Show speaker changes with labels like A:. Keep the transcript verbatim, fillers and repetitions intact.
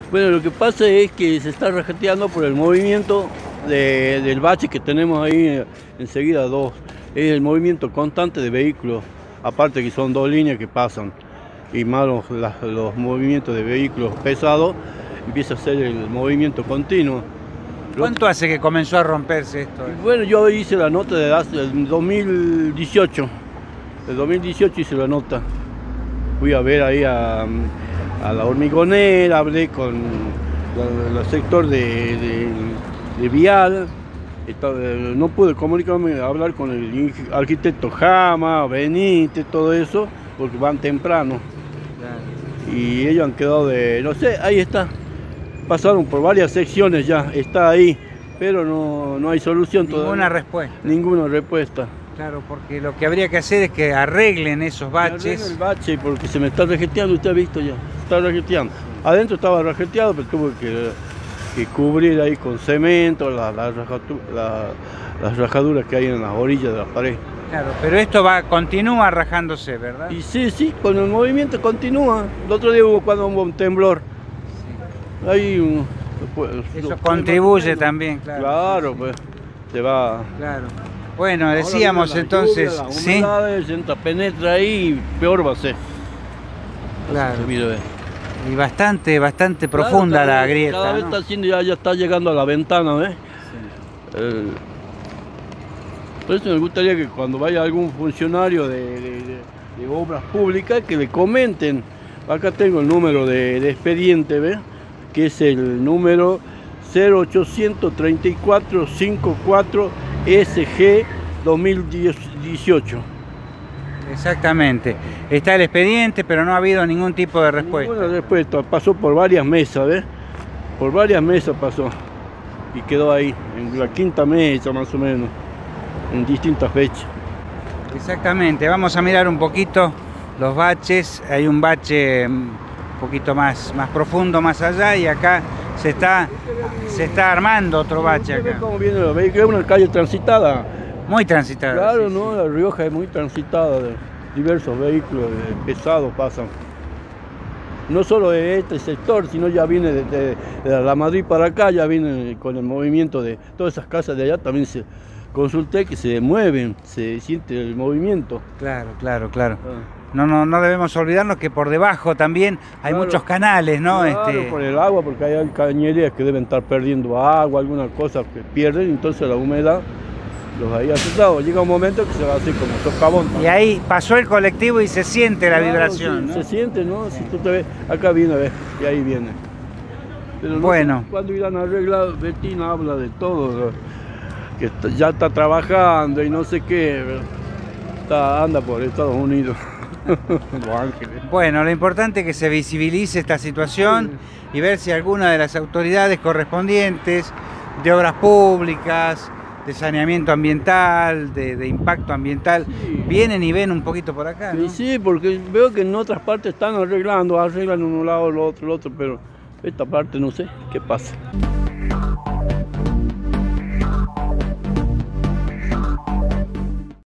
A: Bueno, lo que pasa es que se está rajateando por el movimiento de, del bache que tenemos ahí enseguida dos. Es el movimiento constante de vehículos, aparte que son dos líneas que pasan, y más los, las, los movimientos de vehículos pesados, empieza a ser el movimiento continuo.
B: ¿Cuánto hace que comenzó a romperse esto?
A: Bueno, yo hice la nota de del dos mil dieciocho. El dos mil dieciocho hice la nota. Fui a ver ahí a, a la hormigonera, hablé con el sector de, de, de Vial. No pude comunicarme, hablar con el arquitecto Jama, Benítez, todo eso, porque van temprano. Claro. Y ellos han quedado de, no sé, ahí está. Pasaron por varias secciones ya, está ahí, pero no, no hay solución todavía.
B: Ninguna respuesta.
A: Ninguna respuesta.
B: Claro, porque lo que habría que hacer es que arreglen esos baches.
A: Arreglen el bache, porque se me está rejeteando, usted ha visto ya, está rejeteando. Adentro estaba rejeteado, pero tuve que, que cubrir ahí con cemento la, la, la, las rajaduras que hay en las orillas de la pared.
B: Claro, pero esto va, continúa rajándose, ¿verdad?
A: Y sí, sí, con el movimiento continúa. El otro día hubo cuando hubo un temblor. Hay un, pues,
B: eso contribuye también, claro.
A: Claro, pues se va.
B: Claro. Bueno, decíamos entonces,
A: lluvia,
B: ¿sí?
A: Humedades, entra, penetra ahí y peor va a ser.
B: Claro. Y bastante, bastante claro, profunda la
A: vez,
B: grieta.
A: Cada vez
B: ¿no?
A: está haciendo, ya, ya está llegando a la ventana, ¿ves? Sí. Eh, por eso me gustaría que cuando vaya algún funcionario de, de, de, de obras públicas que le comenten. Acá tengo el número de, de expediente, ¿ves? Que es el número cero ochocientos treinta y cuatro cincuenta y cuatro S G dos mil dieciocho.
B: Exactamente. Está el expediente, pero no ha habido ningún tipo de respuesta.
A: Ninguna respuesta. Pasó por varias mesas, ¿ves? Por varias mesas pasó. Y quedó ahí, en la quinta mesa más o menos, en distintas fechas.
B: Exactamente. Vamos a mirar un poquito los baches. Hay un bache un poquito más, más profundo más allá y acá se está, se está armando otro bache acá.
A: ¿Cómo viene los vehículos? Es una calle transitada.
B: Muy transitada.
A: Claro,
B: sí,
A: ¿no?
B: sí.
A: La Rioja es muy transitada, de diversos vehículos pesados pasan. No solo de este sector, sino ya viene de, de, de la Madrid para acá, ya viene con el movimiento de todas esas casas de allá, también se consulté que se mueven, se siente el movimiento.
B: Claro, claro, claro.
A: Ah.
B: No, no, no debemos olvidarnos que por debajo también hay
A: claro,
B: muchos canales, ¿no?
A: Claro,
B: este...
A: por el agua, porque hay cañerías que deben estar perdiendo agua, alguna cosa que pierden, entonces la humedad los ha asustado. Llega un momento que se va así como socavón.
B: Y ahí pasó el colectivo y se siente la claro, vibración,
A: sí,
B: ¿no?
A: Se siente, ¿no? Sí. Si tú te ves, acá viene, ves, y ahí viene. Pero no
B: bueno.
A: sé cuándo irán a arreglar, Betina habla de todo, que está, ya está trabajando y no sé qué, está, anda por Estados Unidos.
B: Bueno, lo importante es que se visibilice esta situación sí. Y ver si alguna de las autoridades correspondientes de obras públicas, de saneamiento ambiental, de, de impacto ambiental, sí. Vienen y ven un poquito por acá, ¿no?
A: Sí, sí, porque veo que en otras partes están arreglando, arreglan uno lado, lo otro, lo otro, pero esta parte no sé qué pasa.